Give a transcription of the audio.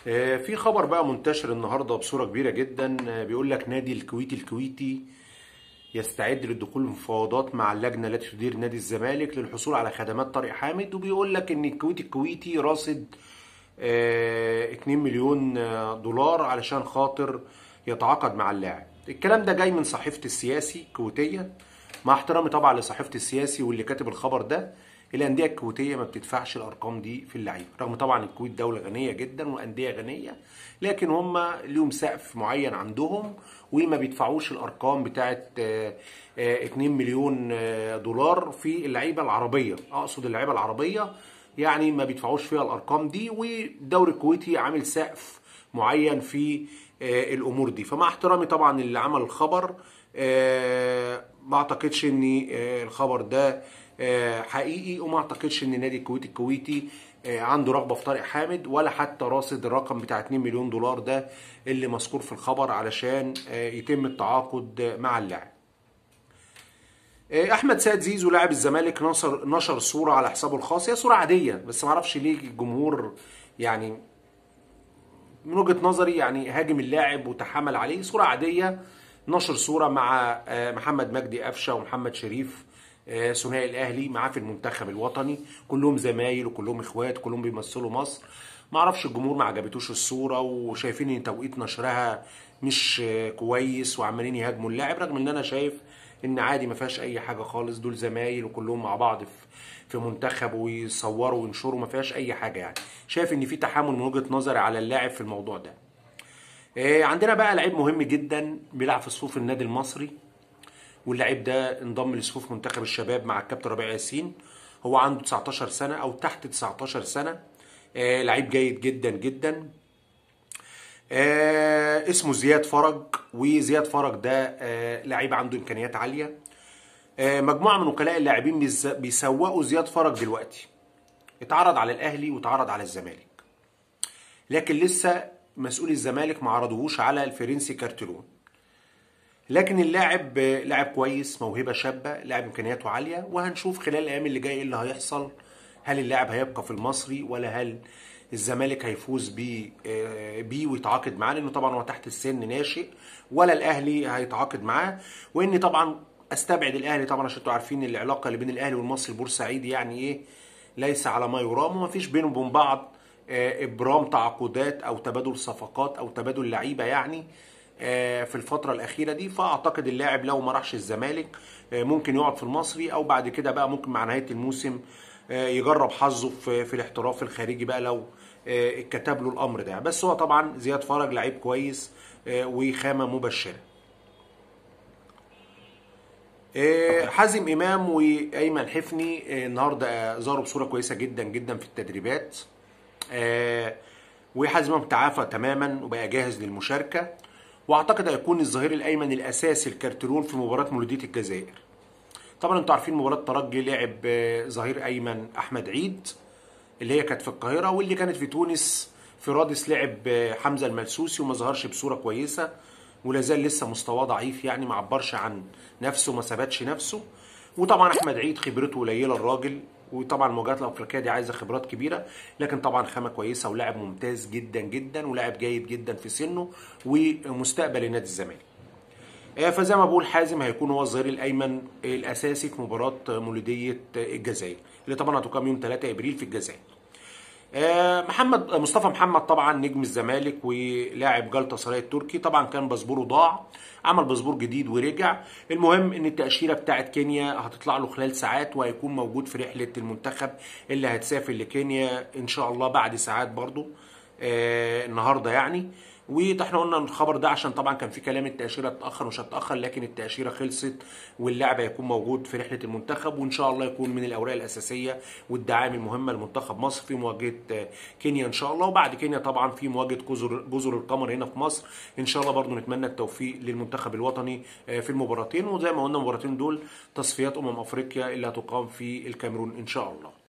في خبر بقى منتشر النهارده بصورة كبيرة جدا. بيقول لك نادي الكويتي يستعد للدخول في مفاوضات مع اللجنة التي تدير نادي الزمالك للحصول على خدمات طارق حامد. وبيقول لك ان الكويتي راصد 2 مليون دولار علشان خاطر يتعاقد مع اللاعب. الكلام ده جاي من صحيفة السياسي الكويتية. مع احترامي طبعا لصحيفة السياسي واللي كاتب الخبر ده، الأندية الكويتية ما بتدفعش الأرقام دي في اللعيبة، رغم طبعا الكويت دولة غنية جدا وأندية غنية، لكن هم ليهم سقف معين عندهم وما بيدفعوش الأرقام بتاعت 2 مليون دولار في اللعيبة العربية. أقصد اللعيبة العربية، يعني ما بيدفعوش فيها الأرقام دي، والدوري الكويتي عامل سقف معين في الأمور دي. فمع احترامي طبعا اللي عمل الخبر، ما اعتقدش ان الخبر ده حقيقي، وما اعتقدش ان نادي الكويتي عنده رغبه في طارق حامد، ولا حتى راصد الرقم بتاع 2 مليون دولار ده اللي مذكور في الخبر علشان يتم التعاقد مع اللاعب. احمد سيد زيزو لاعب الزمالك نشر صوره على حسابه الخاص. هي صوره عاديه، بس ما اعرفش ليه الجمهور يعني من وجهة نظري يعني هاجم اللاعب وتحامل عليه. صورة عادية، نشر صورة مع محمد مجدي قفشة ومحمد شريف ثنائي الأهلي معاه في المنتخب الوطني، كلهم زمايل وكلهم إخوات، كلهم بيمثلوا مصر. ما اعرفش الجمهور ما عجبتوش الصورة وشايفين ان توقيت نشرها مش كويس وعمالين يهاجموا اللاعب، رغم ان انا شايف ان عادي ما فيهاش اي حاجة خالص. دول زمايل وكلهم مع بعض في منتخب ويصوروا وينشروا، ما فيهاش اي حاجة. يعني شايف ان في تحامل من وجهة نظري على اللاعب في الموضوع ده. عندنا بقى لعيب مهم جدا بيلعب في صفوف النادي المصري، واللعيب ده انضم لصفوف منتخب الشباب مع الكابتن ربيع ياسين. هو عنده 19 سنة او تحت 19 سنة. لعيب جيد جدا جدا. اسمه زياد فرج، وزياد فرج ده لعيب عنده امكانيات عالية. مجموعة من وكلاء اللاعبين بيسوقوا زياد فرج دلوقتي. اتعرض على الاهلي واتعرض على الزمالك، لكن لسه مسؤول الزمالك ما عرضوهوش على الفرنسي كارتلون. لكن اللاعب لاعب كويس، موهبه شابه، لاعب امكانياته عاليه، وهنشوف خلال الايام اللي جايه ايه اللي هيحصل. هل اللاعب هيبقى في المصري، ولا هل الزمالك هيفوز بيه ويتعاقد معاه، لانه طبعا هو تحت السن ناشئ، ولا الاهلي هيتعاقد معاه. واني طبعا استبعد الاهلي طبعا، عشان انتوا عارفين العلاقه اللي بين الاهلي والمصري البورسعيدي يعني ايه، ليس على ما يرام، وما فيش بينهم وبين بعض ابرام تعاقدات او تبادل صفقات او تبادل لعيبه يعني في الفتره الاخيره دي. فاعتقد اللاعب لو ما راحش الزمالك ممكن يقعد في المصري، او بعد كده بقى ممكن مع نهايه الموسم يجرب حظه في الاحتراف الخارجي بقى لو اتكتب له الامر ده. بس هو طبعا زياد فرج لعيب كويس وخامه مبشره. حازم امام وايمن حفني النهارده ظهروا بصوره كويسه جدا جدا في التدريبات. وحازم امام تعافى تماما وبقى جاهز للمشاركه، واعتقد هيكون الظهير الايمن الاساسي الكارترون في مباراه مولوديه الجزائر. طبعا انتوا عارفين مباراه الترجي لعب ظهير ايمن احمد عيد اللي هي كانت في القاهره، واللي كانت في تونس في رادس لعب حمزه الملسوسي وما ظهرش بصوره كويسه، ولا زال لسه مستواه ضعيف، يعني ما عبرش عن نفسه، ما ثبتش نفسه. وطبعا احمد عيد خبرته قليله الراجل، وطبعا المواجهات الافريقيه دي عايزه خبرات كبيره، لكن طبعا خامه كويسه ولاعب ممتاز جدا جدا ولاعب جيد جدا في سنه ومستقبل نادي الزمالك. فزي ما بقول حازم هيكون هو الظهير الايمن الاساسي في مباراه مولوديه الجزائر اللي طبعا هتقام يوم 3 ابريل في الجزائر. مصطفى محمد طبعا نجم الزمالك ولاعب جلطة سراي التركي، طبعا كان باسبوره ضاع، عمل باسبور جديد ورجع. المهم ان التأشيرة بتاعت كينيا هتطلع له خلال ساعات، وهيكون موجود في رحلة المنتخب اللي هتسافر لكينيا ان شاء الله بعد ساعات برضو النهارده يعني. واحنا قلنا الخبر ده عشان طبعا كان في كلام التأشيرة اتأخر ومش هتأخر، لكن التأشيرة خلصت واللاعب هيكون موجود في رحلة المنتخب، وإن شاء الله يكون من الأوراق الأساسية والدعائم المهمة لمنتخب مصر في مواجهة كينيا إن شاء الله. وبعد كينيا طبعا في مواجهة جزر القمر هنا في مصر. إن شاء الله برضو نتمنى التوفيق للمنتخب الوطني في المباراتين، وزي ما قلنا المباراتين دول تصفيات أفريقيا اللي هتقام في الكاميرون إن شاء الله.